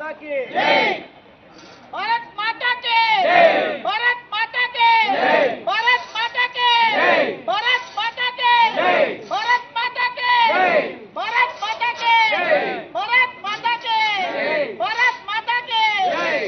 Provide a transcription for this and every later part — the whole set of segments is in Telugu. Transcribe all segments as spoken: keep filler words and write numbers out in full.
माता की जय। भारत माता की जय। भारत माता की जय। भारत माता की जय। भारत माता की जय। भारत माता की जय। भारत माता की जय। भारत माता की जय। भारत माता की जय।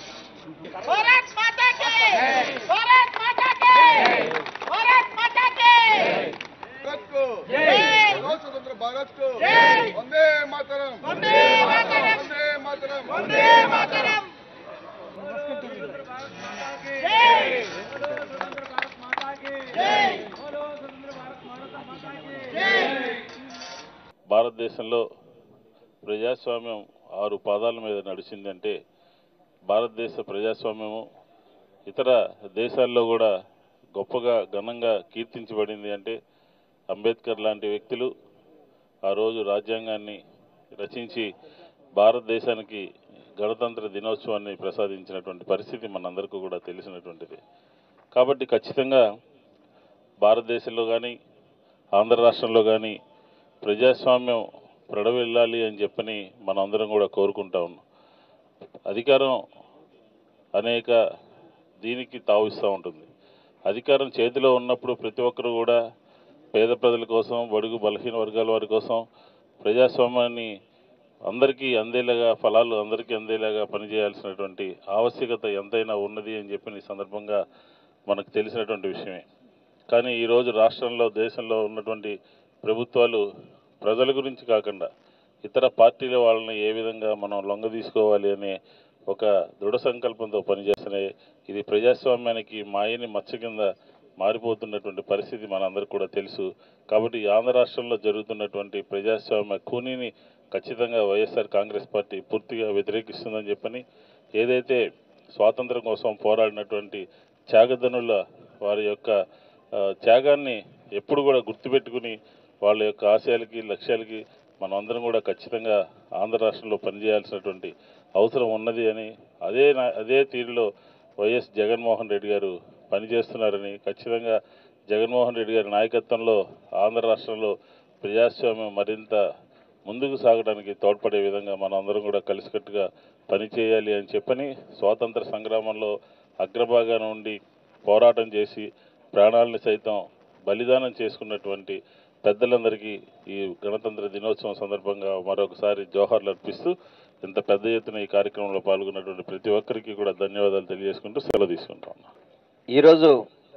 भारत माता की भारत माता की भारत माता की भारत को जय। बोलो स्वतंत्र भारत को जय। वंदे मातरम वंदे मातरम वंदे मातरम वंदे मातरम बोलो स्वतंत्र भारत माता की जय। बोलो स्वतंत्र भारत माता की जय। बोलो स्वतंत्र भारत माता की जय। భారతదేశంలో ప్రజాస్వామ్యం ఆరు పాదాల మీద నడిచిందంటే భారతదేశ ప్రజాస్వామ్యము ఇతర దేశాల్లో కూడా గొప్పగా ఘనంగా కీర్తించబడింది అంటే అంబేద్కర్ లాంటి వ్యక్తులు ఆ రోజు రాజ్యాంగాన్ని రచించి భారతదేశానికి గణతంత్ర దినోత్సవాన్ని ప్రసాదించినటువంటి పరిస్థితి మనందరికీ కూడా తెలిసినటువంటిది. కాబట్టి ఖచ్చితంగా భారతదేశంలో కానీ ఆంధ్ర రాష్ట్రంలో కానీ ప్రజాస్వామ్యం ప్రడవిల్లాలి అని చెప్పని మనందరం కూడా కోరుకుంటా ఉన్నాం. అధికారం అనేక దీనికి తావిస్తూ ఉంటుంది. అధికారం చేతిలో ఉన్నప్పుడు ప్రతి ఒక్కరు కూడా పేద ప్రజల కోసం, బడుగు బలహీన వర్గాల వారి కోసం ప్రజాస్వామ్యాన్ని అందరికీ అందేలాగా, ఫలాలు అందరికీ అందేలాగా పనిచేయాల్సినటువంటి ఆవశ్యకత ఎంతైనా ఉన్నది అని చెప్పిన ఈ సందర్భంగా మనకు తెలిసినటువంటి విషయమే. కానీ ఈరోజు రాష్ట్రంలో, దేశంలో ఉన్నటువంటి ప్రభుత్వాలు ప్రజల గురించి కాకుండా ఇతర పార్టీల వాళ్ళని ఏ విధంగా మనం లొంగ తీసుకోవాలి అనే ఒక దృఢ సంకల్పంతో పనిచేస్తున్నాయి. ఇది ప్రజాస్వామ్యానికి మాయని మచ్చ కింద మారిపోతున్నటువంటి పరిస్థితి మనందరికీ కూడా తెలుసు. కాబట్టి ఆంధ్ర రాష్ట్రంలో జరుగుతున్నటువంటి ప్రజాస్వామ్య కూనీని ఖచ్చితంగా వైఎస్ఆర్ కాంగ్రెస్ పార్టీ పూర్తిగా వ్యతిరేకిస్తుందని చెప్పని, ఏదైతే స్వాతంత్రం కోసం పోరాడినటువంటి త్యాగధనుల వారి యొక్క త్యాగాన్ని ఎప్పుడు కూడా గుర్తుపెట్టుకుని వాళ్ళ యొక్క ఆశయాలకి, లక్ష్యాలకి మనం అందరం కూడా ఖచ్చితంగా ఆంధ్ర రాష్ట్రంలో పనిచేయాల్సినటువంటి అవసరం ఉన్నది అని, అదే అదే తీరులో వైఎస్ జగన్మోహన్ రెడ్డి గారు పనిచేస్తున్నారని, ఖచ్చితంగా జగన్మోహన్ రెడ్డి గారి నాయకత్వంలో ఆంధ్ర రాష్ట్రంలో ప్రజాస్వామ్యం మరింత ముందుకు సాగడానికి తోడ్పడే విధంగా మనం అందరం కూడా కలిసికట్టుగా పనిచేయాలి అని చెప్పని, స్వాతంత్ర సంగ్రామంలో అగ్రభాగాన ఉండి పోరాటం చేసి ప్రాణాలను సైతం బలిదానం చేసుకున్నటువంటి పెద్దలందరికీ ఈ గణతంత్ర దినోత్సవం సందర్భంగా మరొకసారి జోహార్లు అర్పిస్తూ, ఇంత పెద్ద ఎత్తున ఈ కార్యక్రమంలో పాల్గొన్నటువంటి ప్రతి ఒక్కరికి కూడా ధన్యవాదాలు తెలియజేసుకుంటూ సెలవు తీసుకుంటా ఉన్నా. ఈరోజు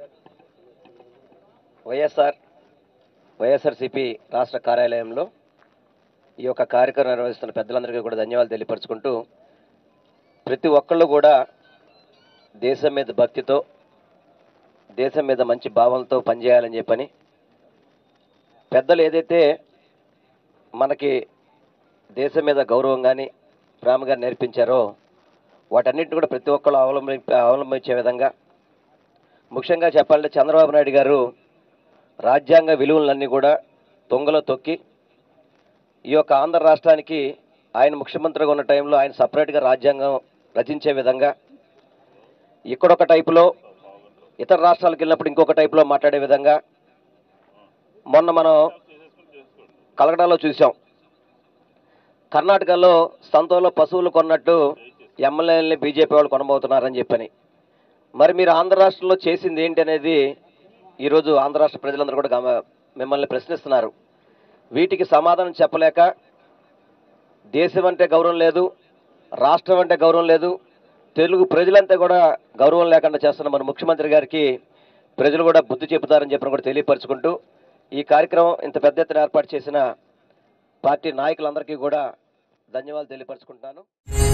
వైఎస్ఆర్ వైఎస్ఆర్సీపీ రాష్ట్ర కార్యాలయంలో ఈ యొక్క కార్యక్రమం నిర్వహిస్తున్న పెద్దలందరికీ కూడా ధన్యవాదాలు తెలియపరుచుకుంటూ, ప్రతి ఒక్కళ్ళు కూడా దేశం మీద భక్తితో, దేశం మీద మంచి భావంతో పనిచేయాలని చెప్పని పెద్దలు ఏదైతే మనకి దేశం మీద గౌరవం కానీ ప్రేమ కానీ నేర్పించారో వాటన్నిటిని కూడా ప్రతి ఒక్కళ్ళు అవలంబి అవలంబించే విధంగా, ముఖ్యంగా చెప్పాలంటే చంద్రబాబు నాయుడు గారు రాజ్యాంగ విలువలన్నీ కూడా తొంగలో తొక్కి ఈ యొక్క ఆంధ్ర రాష్ట్రానికి ఆయన ముఖ్యమంత్రిగా ఉన్న టైంలో ఆయన సపరేట్గా రాజ్యాంగం రచించే విధంగా, ఇక్కడొక టైపులో ఇతర రాష్ట్రాలకు వెళ్ళినప్పుడు ఇంకొక టైపులో మాట్లాడే విధంగా, మొన్న మనం కలకటాలో చూసాం, కర్ణాటకలో సంతలో పశువులు కొన్నట్టు ఎమ్మెల్యేలని బీజేపీ వాళ్ళు కొనబోతున్నారని చెప్పని. మరి మీరు ఆంధ్ర రాష్ట్రంలో చేసింది ఏంటి అనేది ఈరోజు ఆంధ్ర రాష్ట్ర ప్రజలందరూ కూడా మిమ్మల్ని ప్రశ్నిస్తున్నారు. వీటికి సమాధానం చెప్పలేక దేశం అంటే గౌరవం లేదు, రాష్ట్రం అంటే గౌరవం లేదు, తెలుగు ప్రజలంతా కూడా గౌరవం లేకుండా చేస్తున్న మన ముఖ్యమంత్రి గారికి ప్రజలు కూడా బుద్ధి చెబుతారని చెప్పని కూడా తెలియపరుచుకుంటూ, ఈ కార్యక్రమం ఇంత పెద్ద ఎత్తున ఏర్పాటు చేసిన పార్టీ నాయకులందరికీ కూడా ధన్యవాదాలు తెలియపరుచుకుంటున్నాను.